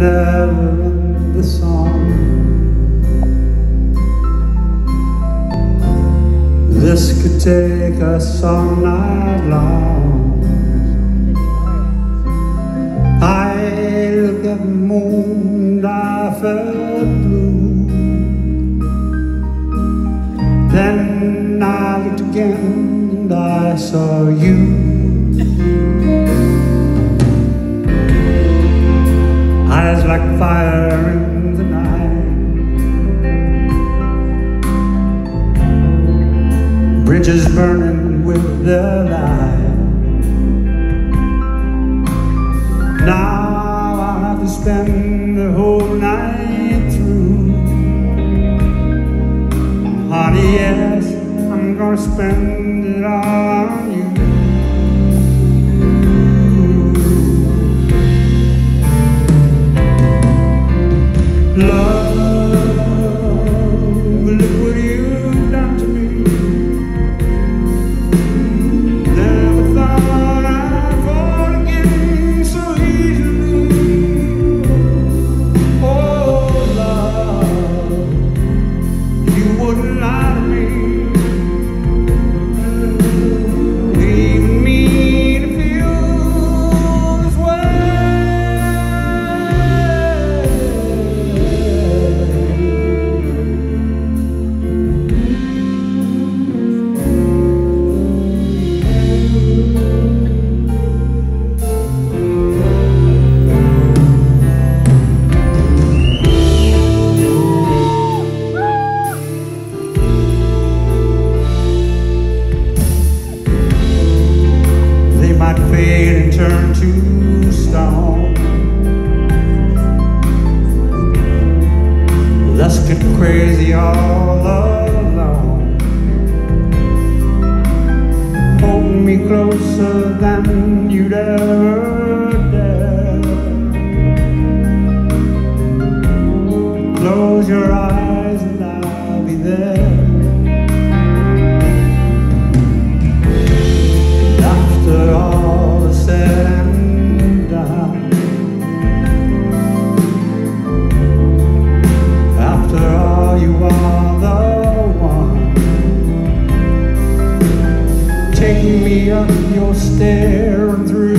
never end the song. This could take us all night long. I looked at the moon and I felt blue. Then I looked again and I saw you. Eyes like fire in the night, bridges burning with their light. Now I'll have to spend the whole night through. Honey, yes, I'm gonna spend it all on you. Love, look what you've done to me. Never thought I'd fall again so easily. Oh, love, you wouldn't lie to me, leaving me to feel this way. Might fade and turn to stone. Let's get crazy all alone. Hold me closer than you'd ever dare. Close your eyes and I'll be there. After all is said and done, after all you are the one. Take me up your stair and through